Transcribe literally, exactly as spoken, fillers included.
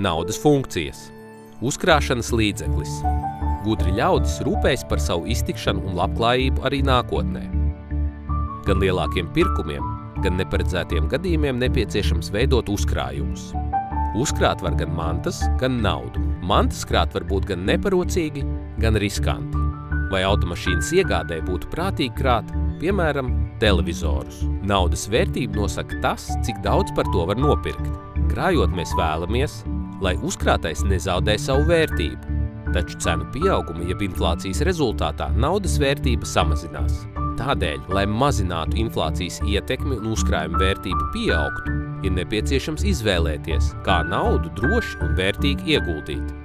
Naudas funkcijas. Uzkrāšanas līdzeklis. Gudri ļaudis rūpējas par savu iztikšanu un labklājību arī nākotnē. Gan lielākiem pirkumiem, gan neparedzētiem gadījumiem nepieciešams veidot uzkrājumus. Uzkrāt var gan mantas, gan naudu. Mantas krāt var būt gan neparocīgi, gan riskanti. Vai automašīnas iegādē būtu prātīgi krāt, piemēram, televizorus. Naudas vērtību nosaka tas, cik daudz par to var nopirkt. Krājot mēs vēlamies, lai uzkrātais nezaudē savu vērtību, taču cenu pieauguma jeb inflācijas rezultātā naudas vērtība samazinās. Tādēļ, lai mazinātu inflācijas ietekmi un uzkrājuma vērtība pieaugtu, ir nepieciešams izvēlēties, kā naudu droši un vērtīgi ieguldīt.